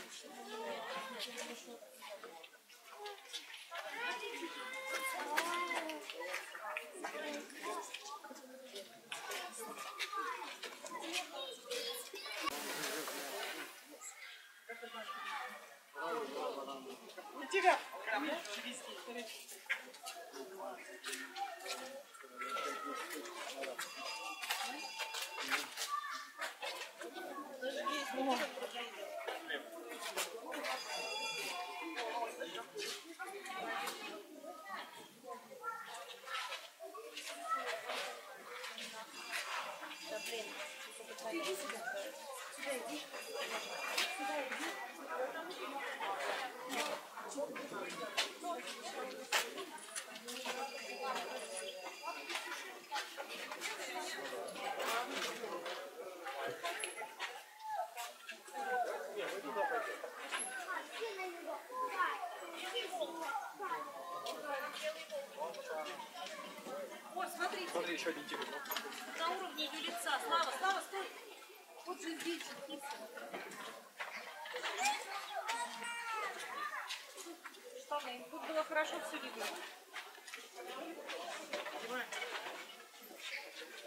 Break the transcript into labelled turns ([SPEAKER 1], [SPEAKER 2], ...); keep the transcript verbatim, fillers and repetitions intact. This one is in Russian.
[SPEAKER 1] Ой, смотри.
[SPEAKER 2] Смотри, еще один тигр.
[SPEAKER 1] На уровне ее лица. Слава, Слава, стой. Вот же здесь птица. Штаны. Тут было хорошо все видно.